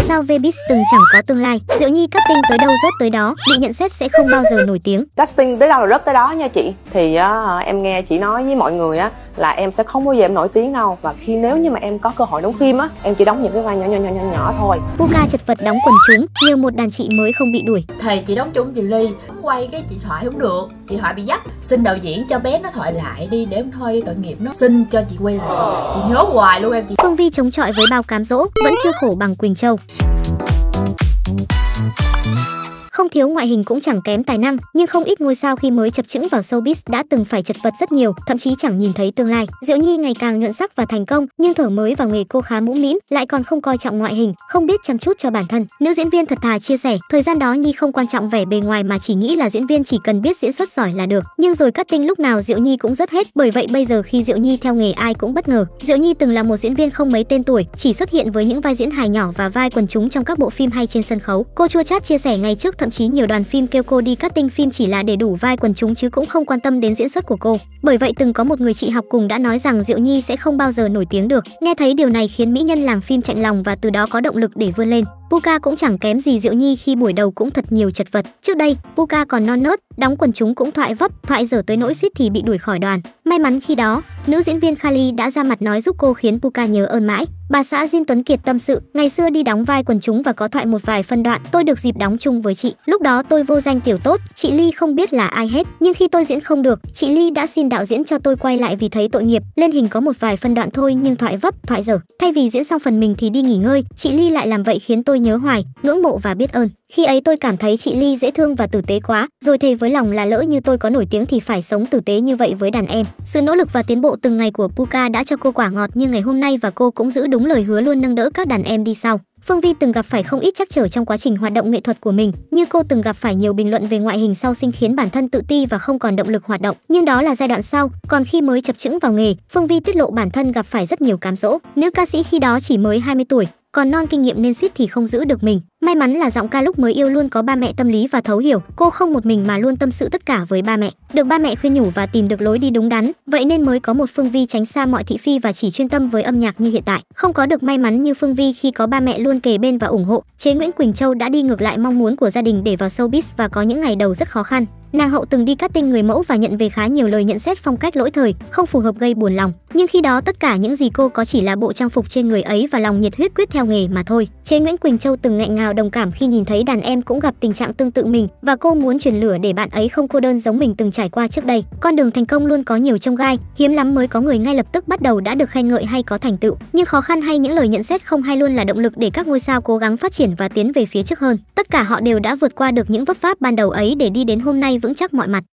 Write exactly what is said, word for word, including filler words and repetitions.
sao Vbiz từng chẳng có tương lai, Diệu Nhi casting tới đâu rớt tới đó, bị nhận xét sẽ không bao giờ nổi tiếng. Casting tới đâu là rớt tới đó nha chị. Thì uh, em nghe chị nói với mọi người á là em sẽ không bao giờ em nổi tiếng đâu, và khi nếu như mà em có cơ hội đóng phim á, em chỉ đóng những cái vai nhỏ nhỏ nhỏ nhỏ nhỏ thôi. Puka chật vật đóng quần chúng, nhờ một đàn chị mới không bị đuổi. Thầy chị đóng chung chị Ly, quay cái chị Thoại không được, chị Thoại bị dắt, xin đạo diễn cho bé nó thoại lại đi để em thôi tội nghiệp nó, xin cho chị quay lại. Chị nhớ hoài luôn em chị. Phương Vi chống chọi với bao cám dỗ, vẫn chưa khổ bằng Quỳnh Châu. Không thiếu ngoại hình cũng chẳng kém tài năng, nhưng không ít ngôi sao khi mới chập chững vào showbiz đã từng phải chật vật rất nhiều, thậm chí chẳng nhìn thấy tương lai. Diệu Nhi ngày càng nhuận sắc và thành công, nhưng thuở mới vào nghề cô khá mũm mĩm, lại còn không coi trọng ngoại hình, không biết chăm chút cho bản thân. Nữ diễn viên thật thà chia sẻ, thời gian đó Nhi không quan trọng vẻ bề ngoài mà chỉ nghĩ là diễn viên chỉ cần biết diễn xuất giỏi là được. Nhưng rồi casting lúc nào Diệu Nhi cũng rớt hết, bởi vậy bây giờ khi Diệu Nhi theo nghề ai cũng bất ngờ. Diệu Nhi từng là một diễn viên không mấy tên tuổi, chỉ xuất hiện với những vai diễn hài nhỏ và vai quần chúng trong các bộ phim hay trên sân khấu. Cô chua chát chia sẻ ngày trước thậm chí nhiều đoàn phim kêu cô đi casting phim chỉ là để đủ vai quần chúng chứ cũng không quan tâm đến diễn xuất của cô. Bởi vậy từng có một người chị học cùng đã nói rằng Diệu Nhi sẽ không bao giờ nổi tiếng được. Nghe thấy điều này khiến mỹ nhân làng phim chạnh lòng và từ đó có động lực để vươn lên. Puka cũng chẳng kém gì Diệu Nhi khi buổi đầu cũng thật nhiều chật vật. Trước đây, Puka còn non nớt, đóng quần chúng cũng thoại vấp, thoại dở tới nỗi suýt thì bị đuổi khỏi đoàn. May mắn khi đó, nữ diễn viên Kali đã ra mặt nói giúp cô khiến Puka nhớ ơn mãi. Bà xã Diên Tuấn Kiệt tâm sự, ngày xưa đi đóng vai quần chúng và có thoại một vài phân đoạn, tôi được dịp đóng chung với chị. Lúc đó tôi vô danh tiểu tốt, chị Ly không biết là ai hết, nhưng khi tôi diễn không được, chị Ly đã xin đạo diễn cho tôi quay lại vì thấy tội nghiệp. Lên hình có một vài phân đoạn thôi nhưng thoại vấp, thoại dở. Thay vì diễn xong phần mình thì đi nghỉ ngơi, chị Ly lại làm vậy khiến tôi nhớ hoài, ngưỡng mộ và biết ơn. Khi ấy tôi cảm thấy chị Ly dễ thương và tử tế quá, rồi thề với lòng là lỡ như tôi có nổi tiếng thì phải sống tử tế như vậy với đàn em. Sự nỗ lực và tiến bộ từng ngày của Puka đã cho cô quả ngọt như ngày hôm nay và cô cũng giữ đúng lời hứa luôn nâng đỡ các đàn em đi sau. Phương Vi từng gặp phải không ít trắc trở trong quá trình hoạt động nghệ thuật của mình, như cô từng gặp phải nhiều bình luận về ngoại hình sau sinh khiến bản thân tự ti và không còn động lực hoạt động. Nhưng đó là giai đoạn sau, còn khi mới chập chững vào nghề, Phương Vi tiết lộ bản thân gặp phải rất nhiều cám dỗ. Nữ ca sĩ khi đó chỉ mới hai mươi tuổi, còn non kinh nghiệm nên suýt thì không giữ được mình. May mắn là giọng ca lúc mới yêu luôn có ba mẹ tâm lý và thấu hiểu, cô không một mình mà luôn tâm sự tất cả với ba mẹ, được ba mẹ khuyên nhủ và tìm được lối đi đúng đắn, vậy nên mới có một Phương Vi tránh xa mọi thị phi và chỉ chuyên tâm với âm nhạc như hiện tại. Không có được may mắn như Phương Vi khi có ba mẹ luôn kề bên và ủng hộ, chế Nguyễn Quỳnh Châu đã đi ngược lại mong muốn của gia đình để vào showbiz và có những ngày đầu rất khó khăn. Nàng hậu từng đi casting người mẫu và nhận về khá nhiều lời nhận xét phong cách lỗi thời, không phù hợp gây buồn lòng. Nhưng khi đó tất cả những gì cô có chỉ là bộ trang phục trên người ấy và lòng nhiệt huyết quyết theo nghề mà thôi. Chế Nguyễn Quỳnh Châu từng nghẹn ngào đồng cảm khi nhìn thấy đàn em cũng gặp tình trạng tương tự mình và cô muốn truyền lửa để bạn ấy không cô đơn giống mình từng trải qua trước đây. Con đường thành công luôn có nhiều chông gai, hiếm lắm mới có người ngay lập tức bắt đầu đã được khen ngợi hay có thành tựu. Nhưng khó khăn hay những lời nhận xét không hay luôn là động lực để các ngôi sao cố gắng phát triển và tiến về phía trước hơn. Tất cả họ đều đã vượt qua được những vấp váp ban đầu ấy để đi đến hôm nay vững chắc mọi mặt.